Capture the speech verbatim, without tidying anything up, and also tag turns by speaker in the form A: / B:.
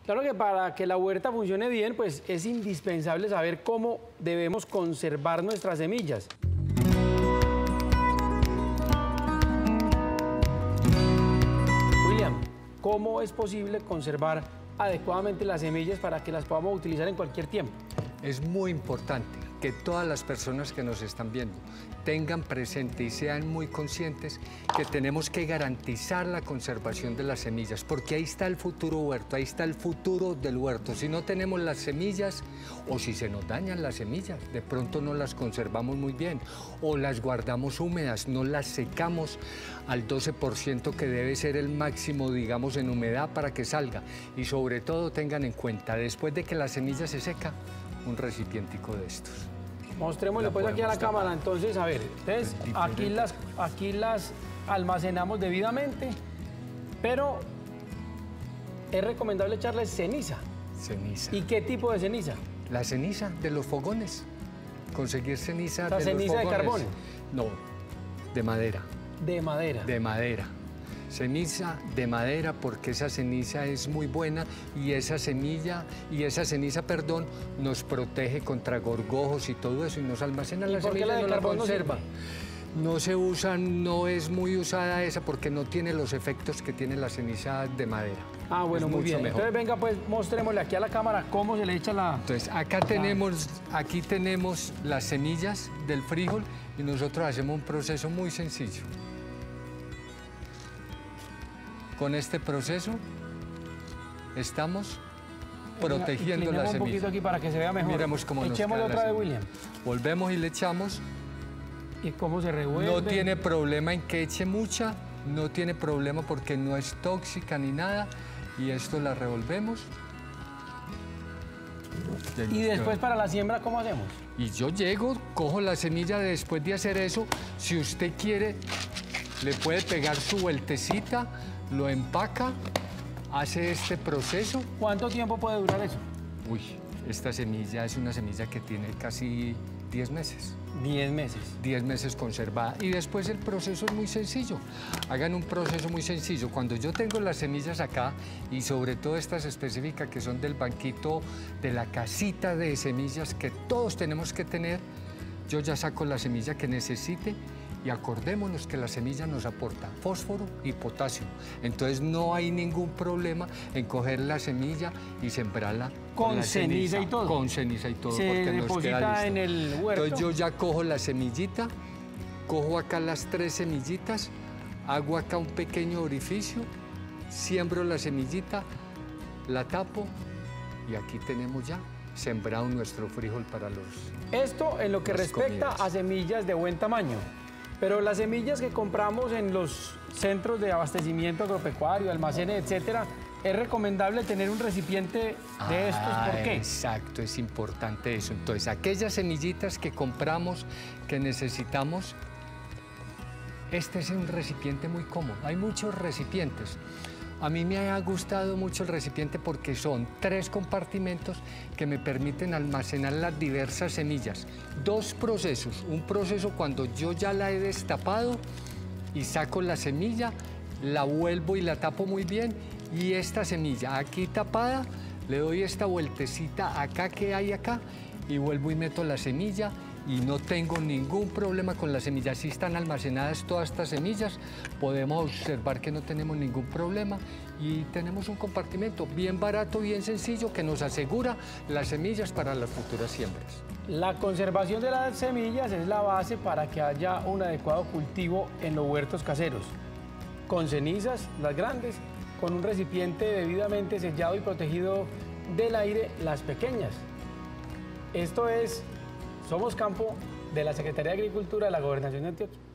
A: Claro que para que la huerta funcione bien, pues es indispensable saber cómo debemos conservar nuestras semillas. William, ¿cómo es posible conservar adecuadamente las semillas para que las podamos utilizar en cualquier tiempo?
B: Es muy importante que todas las personas que nos están viendo tengan presente y sean muy conscientes que tenemos que garantizar la conservación de las semillas, porque ahí está el futuro huerto, ahí está el futuro del huerto. Si no tenemos las semillas, o si se nos dañan las semillas, de pronto no las conservamos muy bien, o las guardamos húmedas, no las secamos al doce por ciento que debe ser el máximo, digamos, en humedad para que salga. Y sobre todo tengan en cuenta, después de que la semilla se seca, un recipientico de estos.
A: Mostrémosle pues aquí a la cámara, entonces, a ver, entonces aquí las, aquí las almacenamos debidamente, pero es recomendable echarles ceniza.
B: Ceniza.
A: ¿Y qué tipo de ceniza?
B: La ceniza de los fogones. Conseguir ceniza
A: ¿La
B: de
A: ceniza
B: los
A: de
B: fogones.
A: carbón?
B: No, de madera.
A: De madera.
B: De madera. Ceniza de madera, porque esa ceniza es muy buena y esa semilla, y esa ceniza, perdón, nos protege contra gorgojos y todo eso y nos almacena la semilla y no la conserva. No se usa, no es muy usada esa porque no tiene los efectos que tiene la ceniza de madera.
A: Ah, bueno, muy bien. Mejor. Entonces venga, pues mostrémosle aquí a la cámara cómo se le echa la...
B: Entonces acá tenemos, aquí tenemos las semillas del frijol y nosotros hacemos un proceso muy sencillo. Con este proceso estamos protegiendo la semilla.
A: Un poquito aquí para que se vea mejor.
B: Miremos cómo nos
A: Echémosle otra vez, William.
B: Volvemos y le echamos.
A: ¿Y cómo se revuelve?
B: No tiene problema en que eche mucha, no tiene problema porque no es tóxica ni nada. Y esto la revolvemos.
A: Y después para la siembra, ¿cómo hacemos?
B: Y yo llego, cojo la semilla después de hacer eso. Si usted quiere, le puede pegar su vueltecita, lo empaca, hace este proceso.
A: ¿Cuánto tiempo puede durar eso?
B: Uy, esta semilla es una semilla que tiene casi diez meses.
A: diez meses.
B: diez meses conservada. Y después el proceso es muy sencillo. Hagan un proceso muy sencillo. Cuando yo tengo las semillas acá, y sobre todo estas específicas que son del banquito, de la casita de semillas que todos tenemos que tener, yo ya saco la semilla que necesite. Y acordémonos que la semilla nos aporta fósforo y potasio. Entonces no hay ningún problema en coger la semilla y sembrarla
A: con,
B: con la
A: ceniza, ceniza y todo.
B: Con ceniza y todo.
A: Se
B: porque
A: deposita
B: nos queda listo.
A: En el huerto.
B: Entonces yo ya cojo la semillita, cojo acá las tres semillitas, hago acá un pequeño orificio, siembro la semillita, la tapo y aquí tenemos ya sembrado nuestro frijol para los...
A: Esto en lo que respecta
B: comidas.
A: A semillas de buen tamaño. Pero las semillas que compramos en los centros de abastecimiento agropecuario, almacenes, etcétera, es recomendable tener un recipiente de
B: ah,
A: estos. ¿Por qué?
B: Exacto, es importante eso. Entonces, aquellas semillitas que compramos, que necesitamos, este es un recipiente muy cómodo. Hay muchos recipientes. A mí me ha gustado mucho el recipiente porque son tres compartimentos que me permiten almacenar las diversas semillas. Dos procesos. Un proceso cuando yo ya la he destapado y saco la semilla, la vuelvo y la tapo muy bien. Y esta semilla aquí tapada, le doy esta vueltecita acá que hay acá y vuelvo y meto la semilla. Y no tengo ningún problema con las semillas. Si están almacenadas todas estas semillas, podemos observar que no tenemos ningún problema y tenemos un compartimento bien barato, bien sencillo, que nos asegura las semillas para las futuras siembras.
A: La conservación de las semillas es la base para que haya un adecuado cultivo en los huertos caseros. Con cenizas, las grandes, con un recipiente debidamente sellado y protegido del aire, las pequeñas. Esto es... Somos Campo, de la Secretaría de Agricultura de la Gobernación de Antioquia.